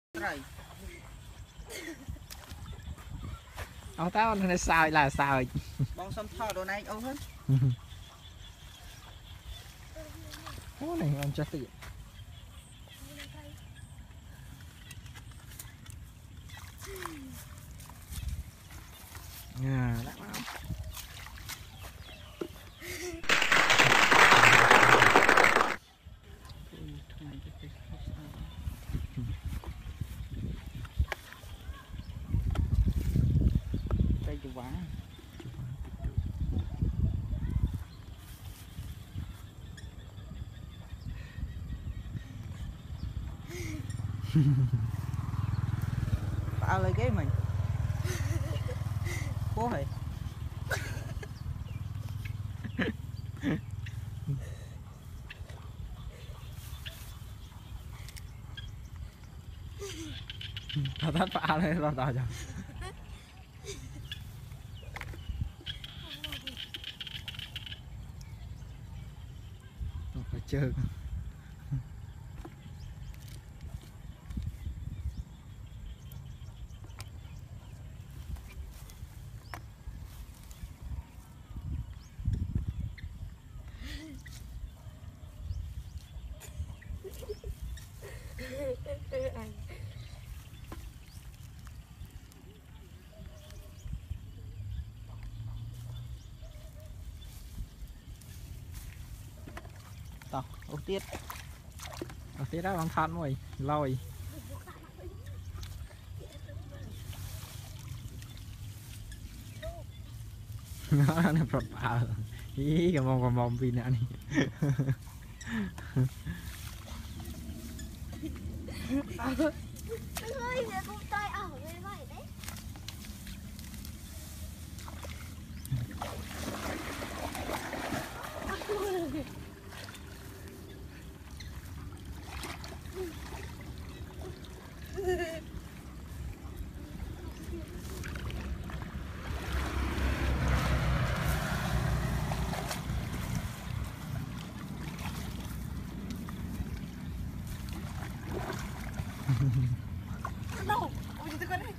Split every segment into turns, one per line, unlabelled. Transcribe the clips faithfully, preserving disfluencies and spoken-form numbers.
Ông tao nó sao là sao
bong xăm thò đồ này âu hơn
ô này ông cho tiện à đã không
cây chụp ván bao lấy cái mình cố hề
tao tắt pha lên tao tao cho phải chơi
tao ô tiết
ở phía đó bằng thân mồi lôi nó nó bật à ý cái mông cái mông pin này
No, oye te con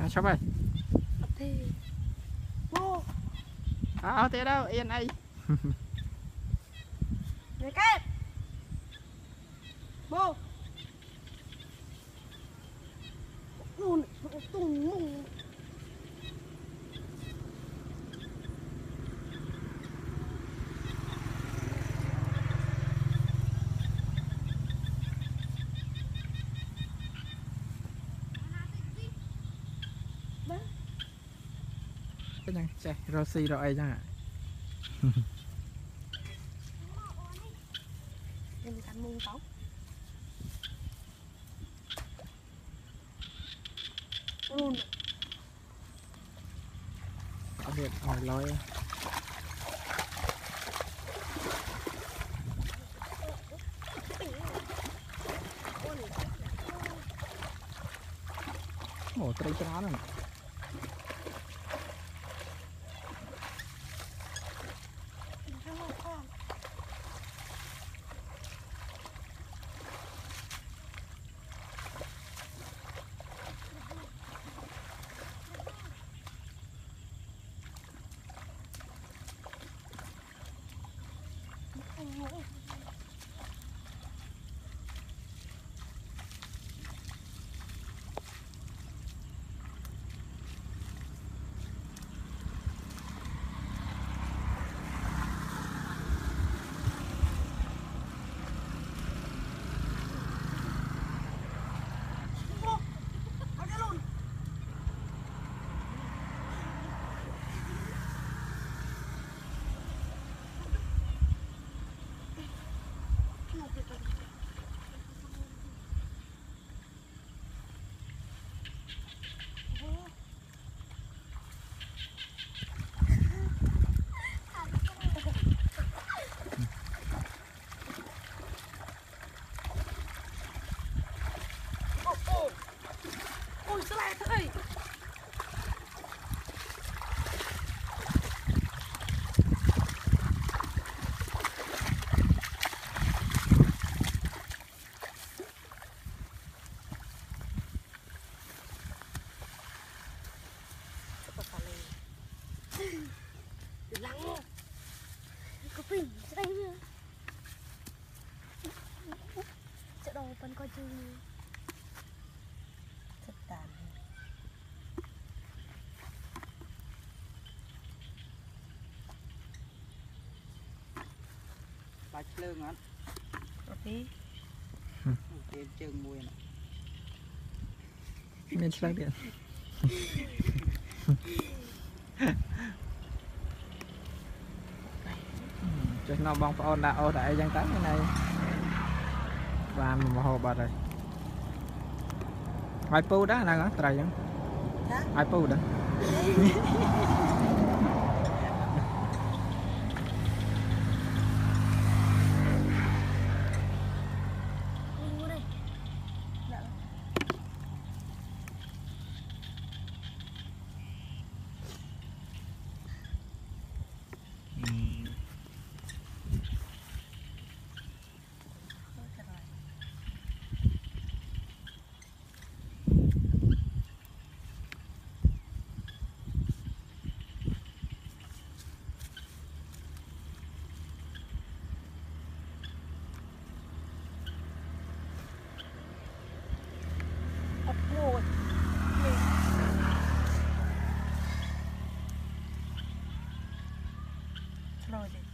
chó ơi
thì bố
à thế đâu yên ấy
người kép bố tung tung mùng
cái này chạy Rossi rồi ấy chẳng ạ
em cắn mùng tóc luôn
có việc hỏi lối ồ tôi cho nó rồi
ôi sao lại thế này lắng có bình say nữa chợ đồ vẫn coi chừng thật tàn
bạch lương á
tí
tiền chừng mùi này
nên sang điện cho nó bong phôn đã ô đại giang tán cái này và một hồ bờ rồi ai pu đó là nó trời vẫn ai pu đó
rồi